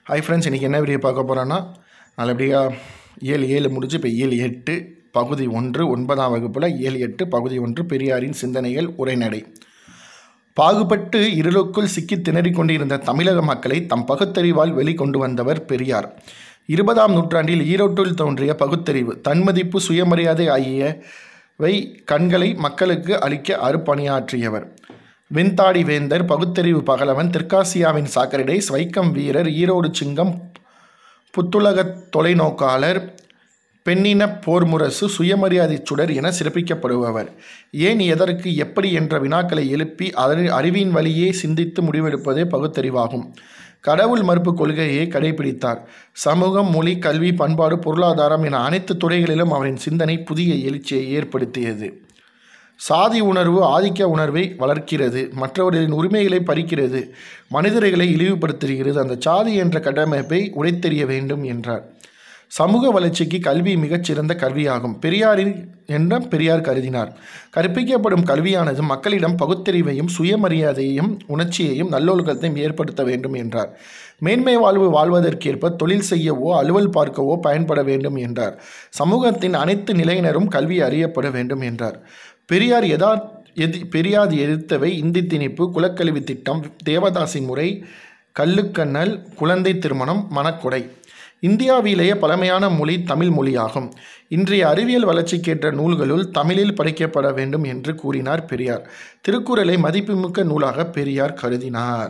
Hi friends, இன்றைக்கி என்ன video பார்க்க போகிறோன்னா, நல்லபடியாக 7 முடிஞ்சு இப்போ 7 பகுதி 1 9ஆம் வகுப்பில் 7 பகுதி 1 பெரியாரின் சிந்தனைகள் உரைநடை. பாகுபட்டு இருளுக்குள் சிக்கி திணறிக் கொண்டிருந்த தமிழக மக்களை தம் பகுத்தறிவால் வெளிக்கொண்டு வந்தவர் பெரியார். 20ஆம் நூற்றாண்டில் ஈரோட்டில் தோன்றிய பகுத்தறிவு, தன்மதிப்பு, சுயமரியாதை ஆகியவை கண்களை மக்களுக்கு அளிக்க அருப்பணியாற்றியவர். வெண்தாடி வேந்தர், பகுத்தறிவு பகலவன், தெற்காசியாவின் சாக்ரடீஸ், வைக்கம் வீரர், ஈரோடு சிங்கம், புத்துலக தொலைநோக்காளர், பெண்ணின போர்முரசு, சுயமரியாதை சுடர் என சிறப்பிக்கப்படுபவர். ஏன், எதற்கு, எப்படி என்ற வினாக்களை எழுப்பி அறிவின் வழியே சிந்தித்து முடிவெடுப்பதே பகுத்தறிவாகும். கடவுள் மறுப்பு கொள்கையை கடைபிடித்தார். சமூகம், மொழி, கல்வி, பண்பாடு, பொருளாதாரம் என அனைத்து துறைகளிலும் அவரின் சிந்தனை புதிய எழுச்சியை ஏற்படுத்தியது. சாதி உணர்வு ஆதிக்க உணர்வை வளர்க்கிறது, மற்றவர்களின் உரிமைகளை பறிக்கிறது, மனிதர்களை இழிவுபடுத்துகிறது. அந்த சாதி என்ற கட்டமைப்பை உடைத்தெறிய வேண்டும் என்றார். சமூக வளர்ச்சிக்கு கல்வி மிகச்சிறந்த கல்வியாகும் பெரியார் கருதினார். கற்பிக்கப்படும் கல்வியானது மக்களிடம் பகுத்தறிவையும் சுயமரியாதையையும் உணர்ச்சியையும் நல்லொழுக்கத்தையும் ஏற்படுத்த வேண்டும் என்றார். மேன்மை வாழ்வு வாழ்வதற்கேற்ப தொழில் செய்யவோ அலுவல் பார்க்கவோ பயன்பட வேண்டும் என்றார். சமூகத்தின் அனைத்து நிலையினரும் கல்வி அறியப்பட வேண்டும் என்றார். பெரியார் எதிர்த்தவை இந்தி திணிப்பு, குலக்கல்வி திட்டம், தேவதாசி முறை, கள்ளுக்கண்ணல், குழந்தை திருமணம், மணக்கொடை. இந்தியாவிலேயே பழமையான மொழி தமிழ் மொழியாகும். இன்றைய அறிவியல் வளர்ச்சிக்கேற்ற நூல்களுள் தமிழில் படிக்கப்பட வேண்டும் என்று கூறினார் பெரியார். திருக்குறளை மதிப்புமிக்க நூலாக பெரியார் கருதினார்.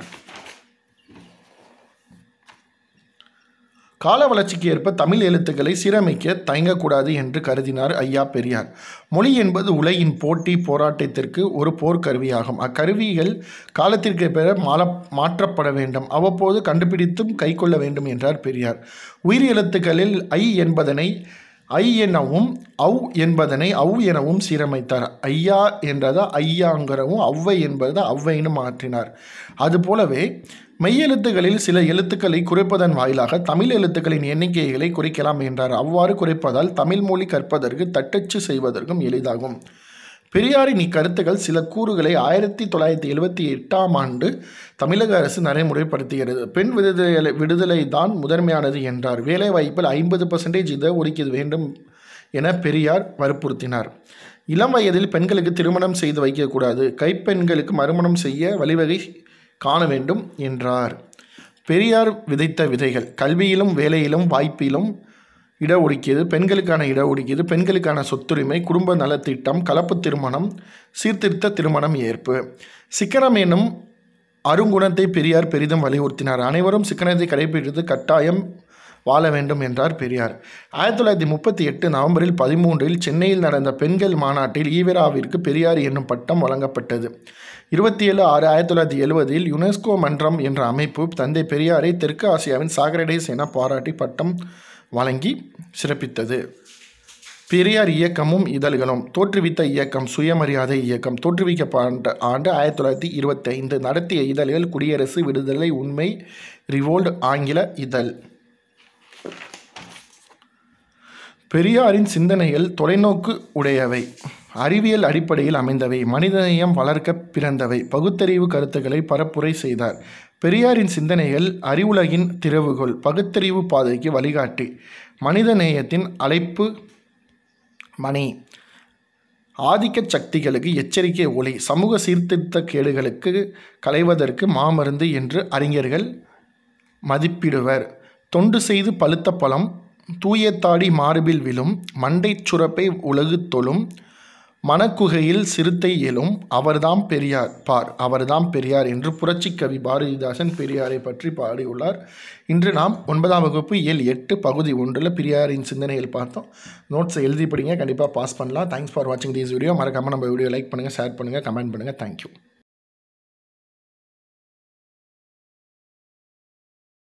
கால வளர்ச்சிக்கு ஏற்ப தமிழ் எழுத்துக்களை சீரமைக்க தயங்கக்கூடாது என்று கருதினார் ஐயா பெரியார். மொழி என்பது உலகின் போட்டி போராட்டத்திற்கு ஒரு போர்க்கருவியாகும். அக்கருவிகள் காலத்திற்கு பிற மாற்றப்பட வேண்டும், அவ்வப்போது கண்டுபிடித்தும் கை கொள்ள வேண்டும் என்றார் பெரியார். உயிர் எழுத்துக்களில் ஐ என்பதனை ஐ எனவும் அவ் என்பதனை அவ் எனவும் சீரமைத்தார். ஐயா என்றதை ஐயாங்கிறவும் ஒளவை என்பதை ஒளவைன்னு மாற்றினார். அதுபோலவே மெய்யெழுத்துக்களில் சில எழுத்துக்களை குறைப்பதன் வாயிலாக தமிழ் எழுத்துக்களின் எண்ணிக்கைகளை குறைக்கலாம் என்றார். அவ்வாறு குறைப்பதால் தமிழ் மொழி கற்பதற்கு தட்டச்சு செய்வதற்கும் எளிதாகும். பெரியாரின் இக்கருத்துக்கள் சில கூறுகளை 1978ஆம் ஆண்டு தமிழக அரசு நடைமுறைப்படுத்துகிறது. பெண் விடுதலை தான் முதன்மையானது என்றார். வேலைவாய்ப்பில் 50% இட ஒதுக்கீடு வேண்டும் என பெரியார் வற்புறுத்தினார். இளம் வயதில் பெண்களுக்கு திருமணம் செய்து வைக்கக்கூடாது, கைப்பெண்களுக்கு மறுமணம் செய்ய வழிவகை காண வேண்டும் என்றார். பெரியார் விதைத்த விதைகள்: கல்வியிலும் வேலையிலும் வாய்ப்பிலும் இடஒதுக்கீடு, பெண்களுக்கான இடஒதுக்கீடு, பெண்களுக்கான சொத்துரிமை, குடும்ப நலத்திட்டம், கலப்பு திருமணம், சீர்திருத்த திருமணம் ஏற்பு. சிக்கனம் என்னும் அருங்குணத்தை பெரியார் பெரிதும் வலியுறுத்தினார். அனைவரும் சிக்கனத்தை கடைபிடித்து கட்டாயம் வாழ வேண்டும் என்றார் பெரியார். 1938 நவம்பரில் 13 சென்னையில் நடந்த பெண்கள் மாநாட்டில் ஈவெராவிற்கு பெரியார் என்னும் பட்டம் வழங்கப்பட்டது. 27/6/1970 யுனெஸ்கோ மன்றம் என்ற அமைப்பு தந்தை பெரியாரை தெற்கு ஆசியாவின் சாக்ரடீஸ் என பாராட்டி பட்டம் வழங்கி சிறப்பித்தது. பெரியார் இயக்கமும் இதழ்களும். தோற்றுவித்த இயக்கம் சுயமரியாதை இயக்கம். தோற்றுவிக்கப்பட்ட ஆண்டு 1925. நடத்திய இதழ்கள்: குடியரசு, விடுதலை, உண்மை, ரிவோல்ட், ஆங்கில இதழ். பெரியாரின் சிந்தனைகள் தொலைநோக்கு உடையவை, அறிவியல் அடிப்படையில் அமைந்தவை, மனிதநேயம் வளர்க்க பிறந்தவை. பகுத்தறிவு கருத்துக்களை பரப்புரை செய்தார். பெரியாரின் சிந்தனைகள் அறிவுலகின் திறவுகோல், பகுத்தறிவு பாதைக்கு வழிகாட்டி, மனித நேயத்தின் அழைப்பு மணி, ஆதிக்க சக்திகளுக்கு எச்சரிக்கை ஒளி, சமூக சீர்திருத்த கேடுகளுக்கு களைவதற்கு மாமருந்து என்று அறிஞர்கள் மதிப்பிடுவர். தொண்டு செய்து பழுத்த பழம், தூயத்தாடி மார்பில் விழும், மண்டைச் சுரப்பை உலகு தொழும், மனக்குகையில் சிறுத்தை எழும், அவர்தாம் பெரியார் பார், அவர்தாம் பெரியார் என்று புரட்சி கவி பாரதிதாசன் பெரியாரை பற்றி பாடியுள்ளார். இன்று நாம் 9ஆம் வகுப்பு இயல் 8 பகுதி 1 பெரியாரின் சிந்தனைகள் பார்த்தோம். நோட்ஸை எழுதி படிங்க, கண்டிப்பாக பாஸ் பண்ணலாம். தேங்க்ஸ் ஃபார் வாட்சிங் திஸ் வீடியோ. மறக்காமல் நம்ம வீடியோ லைக் பண்ணுங்கள், ஷேர் பண்ணுங்கள், கமெண்ட் பண்ணுங்கள். தேங்க்யூ.